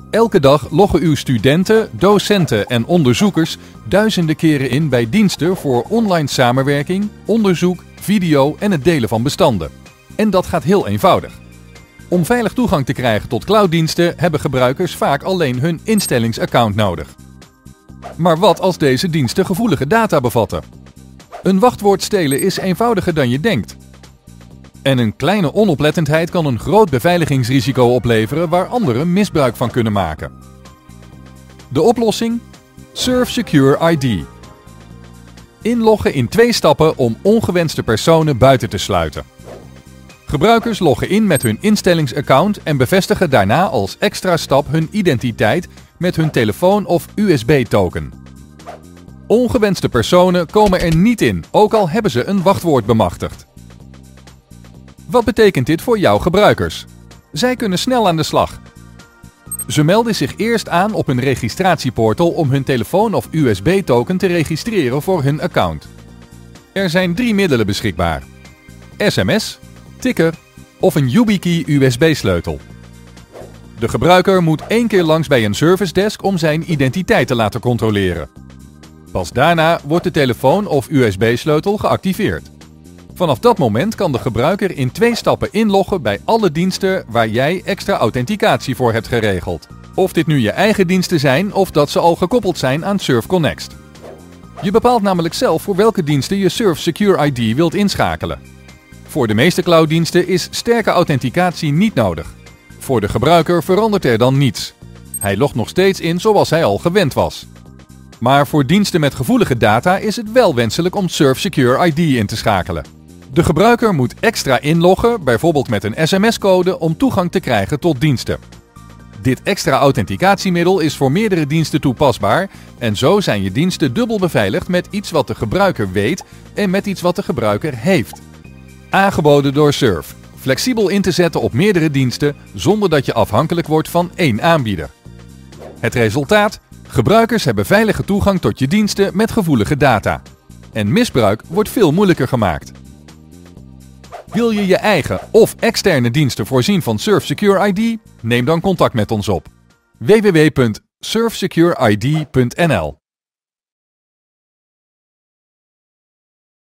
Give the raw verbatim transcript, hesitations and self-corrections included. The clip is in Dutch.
Elke dag loggen uw studenten, docenten en onderzoekers duizenden keren in bij diensten voor online samenwerking, onderzoek, video en het delen van bestanden. En dat gaat heel eenvoudig. Om veilig toegang te krijgen tot clouddiensten hebben gebruikers vaak alleen hun instellingsaccount nodig. Maar wat als deze diensten gevoelige data bevatten? Een wachtwoord stelen is eenvoudiger dan je denkt. En een kleine onoplettendheid kan een groot beveiligingsrisico opleveren waar anderen misbruik van kunnen maken. De oplossing? Surf Secure I D. Inloggen in twee stappen om ongewenste personen buiten te sluiten. Gebruikers loggen in met hun instellingsaccount en bevestigen daarna als extra stap hun identiteit met hun telefoon of U S B-token. Ongewenste personen komen er niet in, ook al hebben ze een wachtwoord bemachtigd. Wat betekent dit voor jouw gebruikers? Zij kunnen snel aan de slag. Ze melden zich eerst aan op een registratieportal om hun telefoon of U S B-token te registreren voor hun account. Er zijn drie middelen beschikbaar: S M S, ticker of een YubiKey U S B-sleutel. De gebruiker moet één keer langs bij een service desk om zijn identiteit te laten controleren. Pas daarna wordt de telefoon of U S B-sleutel geactiveerd. Vanaf dat moment kan de gebruiker in twee stappen inloggen bij alle diensten waar jij extra authenticatie voor hebt geregeld. Of dit nu je eigen diensten zijn of dat ze al gekoppeld zijn aan Surf Connect. Je bepaalt namelijk zelf voor welke diensten je Surf Secure I D wilt inschakelen. Voor de meeste clouddiensten is sterke authenticatie niet nodig. Voor de gebruiker verandert er dan niets. Hij logt nog steeds in zoals hij al gewend was. Maar voor diensten met gevoelige data is het wel wenselijk om Surf Secure I D in te schakelen. De gebruiker moet extra inloggen, bijvoorbeeld met een S M S-code, om toegang te krijgen tot diensten. Dit extra authenticatiemiddel is voor meerdere diensten toepasbaar en zo zijn je diensten dubbel beveiligd met iets wat de gebruiker weet en met iets wat de gebruiker heeft. Aangeboden door Surf. Flexibel in te zetten op meerdere diensten zonder dat je afhankelijk wordt van één aanbieder. Het resultaat? Gebruikers hebben veilige toegang tot je diensten met gevoelige data. En misbruik wordt veel moeilijker gemaakt. Wil je je eigen of externe diensten voorzien van Surf Secure I D? Neem dan contact met ons op w w w punt surf secure I D punt n l.